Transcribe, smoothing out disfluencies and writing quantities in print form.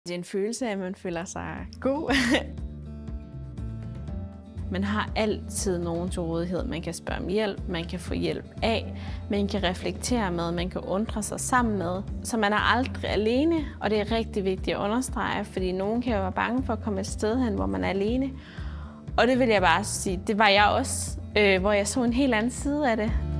Det er en følelse af, at man føler sig god. Man har altid nogen til rådighed. Man kan spørge om hjælp, man kan få hjælp af, man kan reflektere med, man kan undre sig sammen med. Så man er aldrig alene, og det er rigtig vigtigt at understrege, fordi nogen kan jo være bange for at komme et sted hen, hvor man er alene. Og det vil jeg bare sige, det var jeg også, hvor jeg så en helt anden side af det.